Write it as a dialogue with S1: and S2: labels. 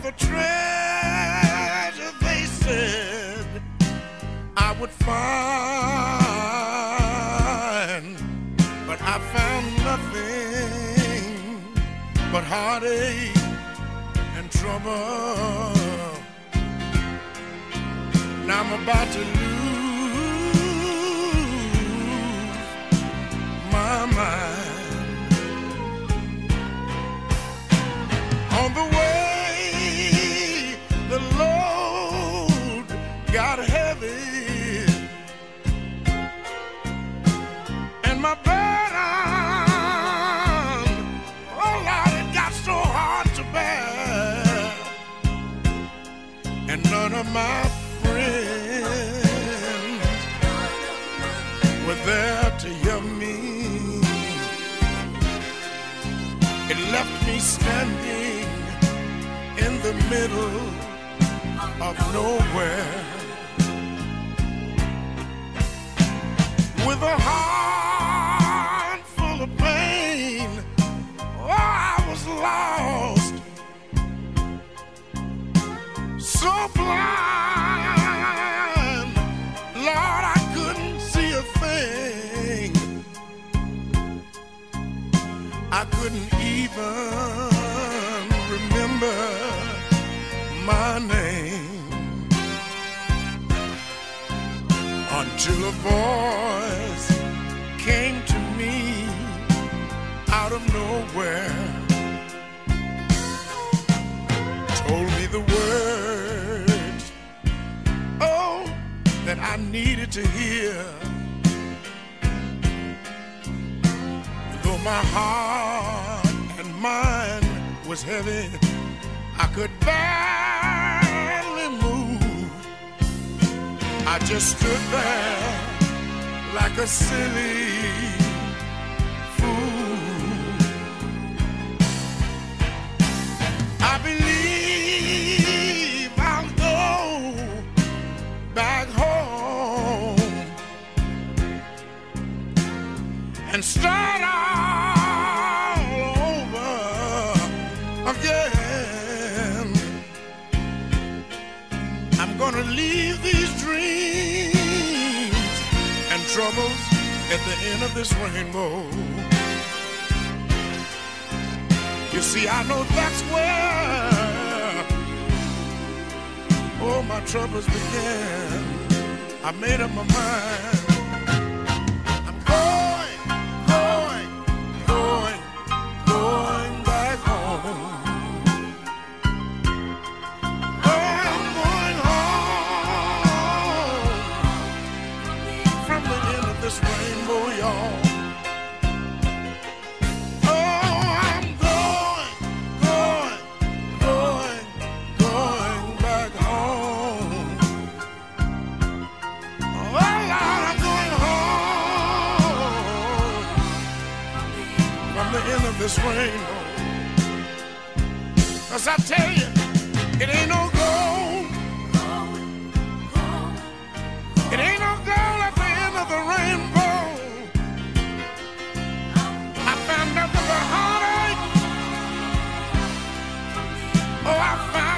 S1: the treasure they said I would find, but I found nothing but heartache and trouble. Now I'm about to lose my mind. On the way, the load got heavy, and my burden, oh Lord, it got so hard to bear, and none of my friends were there to hear me. It left me standing in the middle of nowhere with a heart full of pain. Oh, I was lost, so blind, Lord, I couldn't see a thing. I couldn't even remember my name until a voice came to me out of nowhere, told me the words, oh, that I needed to hear. Though my heart and mind was heavy, I could barely move. I just stood there like a silly fool. I believe I'll go back home and start all over again. I'm gonna leave these dreams and troubles at the end of this rainbow. You see, I know that's where, oh, my troubles began. I made up my mind. I'm going back home. I'm going home from the end of this rainbow, y'all. This rainbow, 'cause I tell you, it ain't no gold. It ain't no gold at the end of the rainbow. I found nothing but heartache. Oh, I found